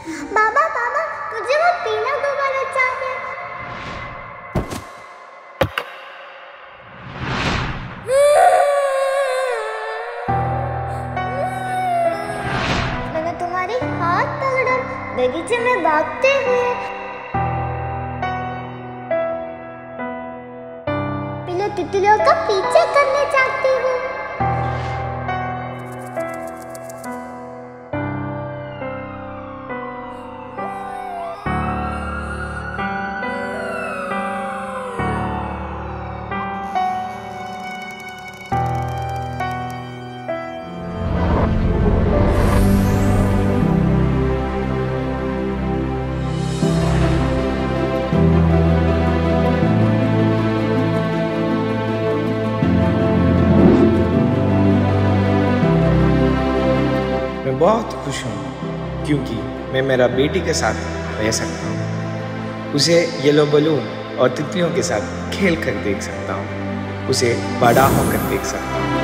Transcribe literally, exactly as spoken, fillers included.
बाबा बाबा, मुझे वो पीला गुब्बारा चाहिए। मैंने तुम्हारे हाथ पकड़ा, बगीचे में भागते हुए पीले तितलियों का पीछे करने चाहती हूँ। मैं बहुत खुश हूँ क्योंकि मैं मेरा बेटी के साथ रह सकता हूँ। उसे येलो बलून और तितलियों के साथ खेल कर देख सकता हूँ। उसे बड़ा होकर देख सकता हूँ।